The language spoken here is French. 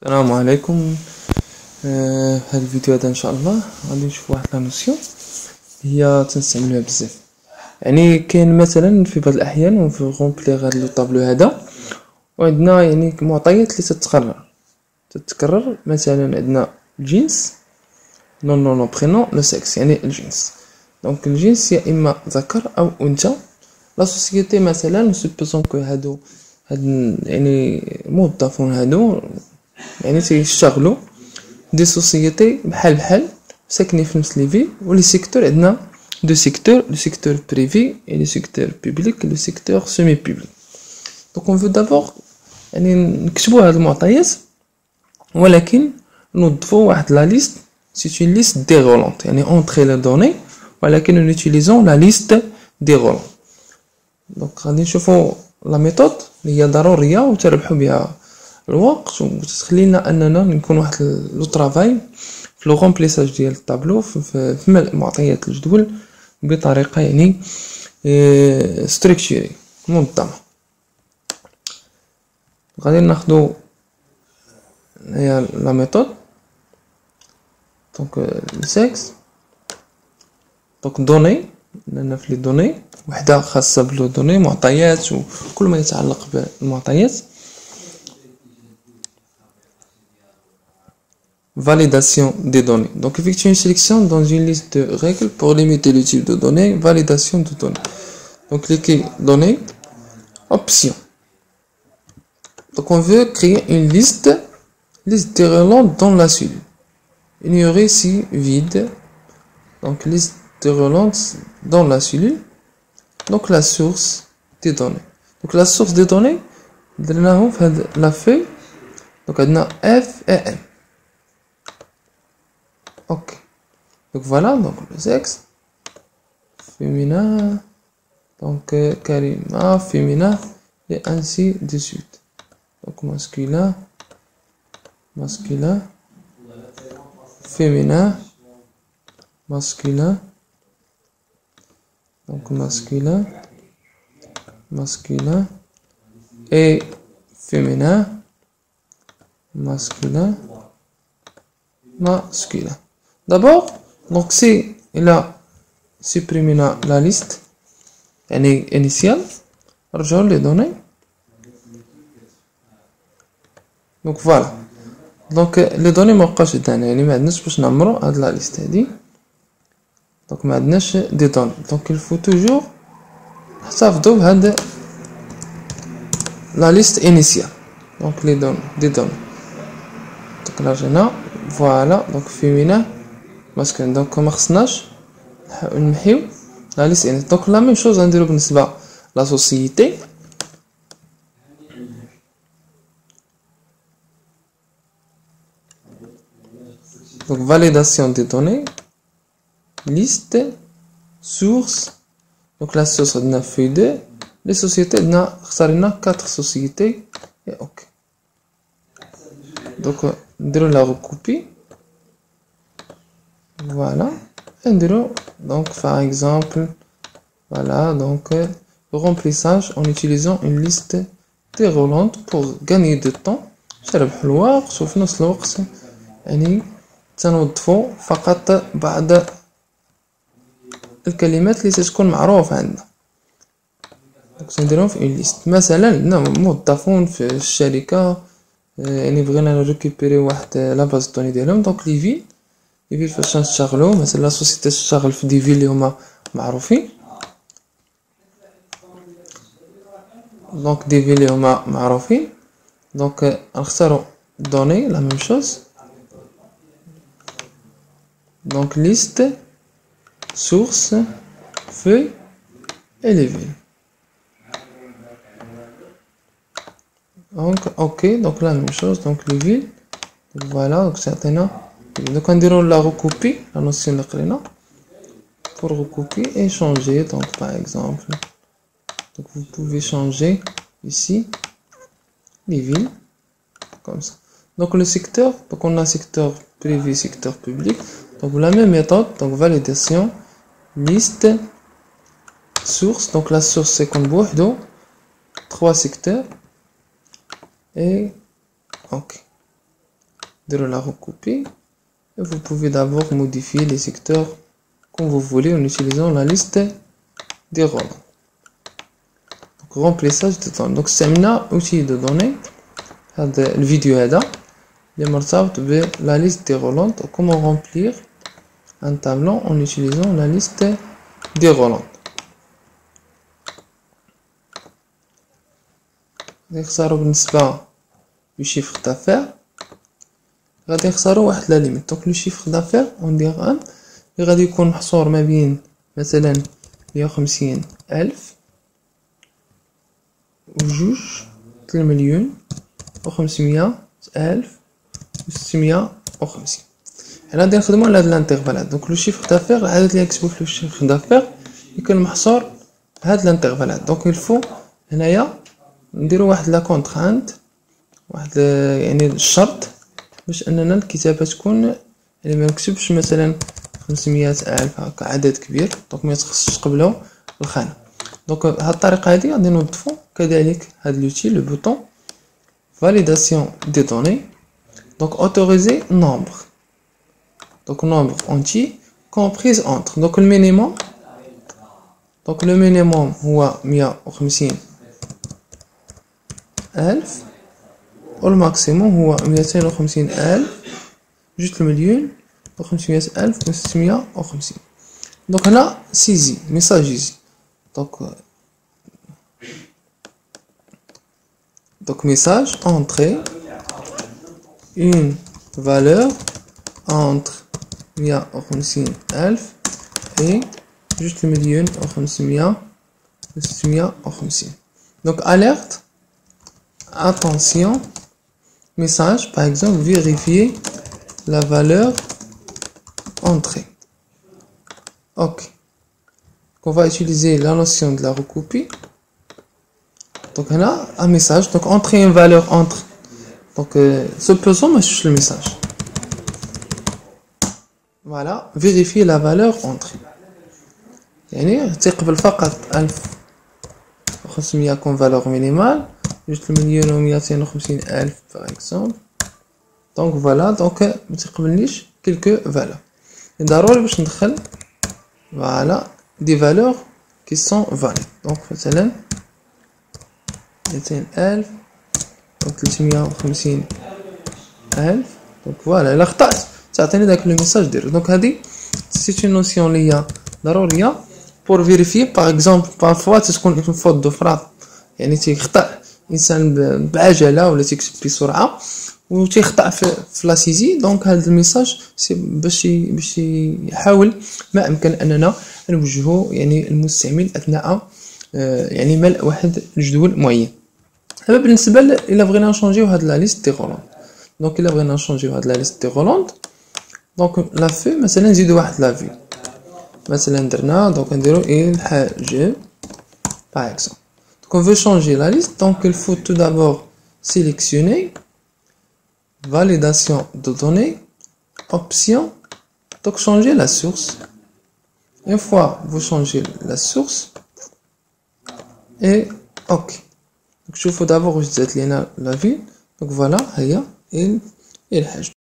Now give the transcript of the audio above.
السلام عليكم. هذا الفيديو هذا ان شاء الله غادي نشوف واحد لا نوسيون هي تنستعملوها بزاف. يعني كاين مثلا في بعض الاحيان ونفي غومبليغ هذا الطابلو هذا وعندنا يعني معطيات اللي تتكرر مثلا عندنا الجنس نون برينون لو سكس يعني الجنس. دونك الجنس يا اما ذكر او انثى. لا سوسيتي مثلا سوبوزون كو هادو يعني موظفون هادو يعني تيشتغلوا دي سوسيتي بحال ساكنين في نفس ليفي. ولي سيكتور عندنا دو سيكتور، لو سيكتور بريفي et le secteur public et le secteur semi public. donc on veut d'abord يعني نكتبوا هاد المعطيات ولكن نوظفوا واحد لا ليست. c'est une liste déroulante يعني entrer les données ولكن nous utilisons la liste déroulante. donc غادي نشوفوا لا ميثود اللي هي ضروريه وتربحوا بها الوقت وتخلي لنا اننا نكون واحد لو طرافاي في لو رومبليساج ديال الطابلو في معطيات الجدول بطريقه يعني ستركتوري منظمه. غادي ناخذوا هي لا ميثود دونك السكس دونك دوني لان في لي دوني وحده خاصه بلو دوني معطيات وكل ما يتعلق بالمعطيات. Validation des données. Donc effectuer une sélection dans une liste de règles pour limiter le type de données. Validation de données. Donc cliquez données, option. Donc on veut créer une liste déroulante dans la cellule. Ignorer si vide. Donc liste déroulante dans la cellule. Donc la source des données. Donc la source des données, la feuille. Donc on a F et M. Ok, donc voilà, donc le sexe féminin, donc Karima féminin et ainsi de suite. Donc masculin, féminin, masculin, donc masculin et féminin, masculin. D'abord, donc si il a supprimé la liste initiale, rejoins les données. Donc voilà. Donc les données مابقاش عندنا يعني ما عندناش باش نعمروا هاد لا ليست هادي. donc ما عندناش دي دوني. donc il faut toujours نحتفظوا بهاد لا ليست initiale. donc les données des données. donc là جينا فوالا donc féminin masculin. donc ما خصناش نمحيو لا ليست يعني. donc لا ميم شوز غنديرو بالنسبه لا سوسيتي. donc validation des données, liste, source. donc la source عندنا feuille 2. les sociétés عندنا اختارينا 4 sociétés et ok. donc نديرو la recopie. voilà et نديرو donc par exemple voilà donc remplissage en utilisant une liste déroulante pour gagner du temps. تربح الوقت وفي نفس الوقت يعني تنوظفو فقط بعض الكلمات اللي تكون معروفة عندنا. نديرهم في une liste. مثلا عندنا موظفون في الشركة يعني بغينا نريكوبيري واحد لا باز دوني ديالهم. دونك لي فيل فاش نشتغلوا مثلا لا سوسيتي تشتغل في دي فيل اللي هما معروفين. دونك دي فيل اللي هما معروفين. دونك نختاروا دوني لا ميم شوز. دونك ليست سورس فeuille et les villes. donc ok donc la même chose donc les villes. donc voilà donc certainement donc on dirait la recopie la notion de قرينا pour recopier et changer. donc par exemple donc vous pouvez changer ici les villes comme ça. donc le secteur, donc on a secteur privé, secteur public. donc la même méthode, donc validation, liste, source. donc la source c'est comme بوحدو 3 secteurs et ok. de la recouper. Et vous pouvez d'abord modifier les secteurs comme vous voulez en utilisant la liste des relents. Donc, remplissage de données. Donc, c'est un outil de données. Le vidéo هذا اللي مرتبط la liste des relents. Comment remplir un tableau en utilisant la liste des relents. نختاروا بالنسبة للشيفر d'affaires غادي نختاروا واحد لا ليميت. دونك لو شيفر d'affaires اون دير ان اللي غادي يكون محصور ما بين مثلا 150,000 وجوج 3,500,000 و650. حنا غادي نخدمو على هاد الانترفالات. دونك لو شيفر d'affaires العدد اللي كتبو في لو شيفر d'affaires يكون محصور بهاد الانترفالات. دونك الفو هنايا نديرو واحد لا كونترانت، واحد يعني الشرط باش اننا الكتابه تكون يعني ما نكتبش مثلا 500,000 هكا عدد كبير. دونك ما تخصش قبلو الخانه. دونك هاد الطريقه هادي غادي نوظفو كذلك هاد لوتي لو بوطون validation des données. Donc autoriser nombre. Donc nombre entier comprise entre. Donc le minimum. Donc le minimum هو 150,000 والماكسيموم هو 250,000 جوج مليون و500,000 و650. دونك هنا سيزي ميساج ايزي. Donc message entrer une valeur entre 150,000 et juste 1,500,000. Donc alerte, attention, message par exemple vérifier la valeur entrée. Ok. On va utiliser la notion de la recopie. Donc on a un message. Donc entrer une valeur entre. Donc supposons que je cherche le message. Voilà. Vérifier la valeur entrée. يعني تقبل فقط 1500 comme valeur minimale. Juste 1,250,000 par exemple. Donc voilà. Donc ما تقبلنيش quelques valeurs. ضروري باش ندخل voilà des valeurs qui sont valides. Donc مثلا 200,000 donc 350,000. donc voilà الا خطأت تعطيني داك لو ميساج ديالو. دونك هادي سي اون نوسيون اللي هي ضروريه بور فيريفي. باغ اكزومبل بارفوا تكون اون فوت دو فراب يعني تيخطأ انسان بعجله ولا تيكتب بسرعه وتيخطأ في لاسيزي. دونك هذا الميساج سي باش يحاول ما امكن اننا نوجهه يعني المستعمل اثناء يعني ملء واحد الجدول معين. دابا بالنسبه الى بغينا نشونجيو هاد لا ليست دي غولوند. دونك الى بغينا نشونجيو هاد لا ليست دي غولوند دونك لا في مثلا نزيدو واحد لا في مثلا درنا دونك نديرو الحاجب par exemple. Donc on veut changer la liste. Donc il faut tout d'abord sélectionner validation de données, option, donc changer la source. Une fois vous changez la source et ok. Donc je faut d'abord je dis la ville. Donc voilà, هي الحجم.